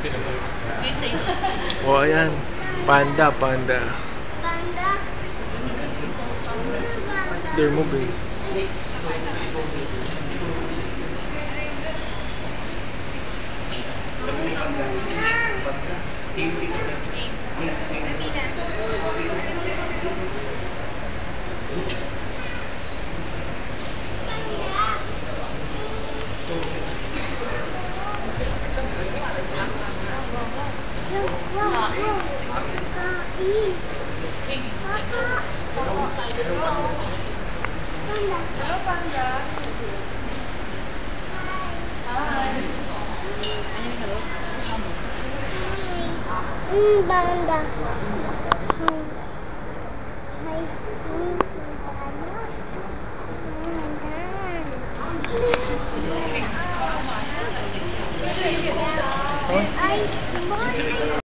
Oh, ayan. Panda, panda. Panda. They're moving. Hello, Panda. Hi. Panda. Hi. Panda. Ay,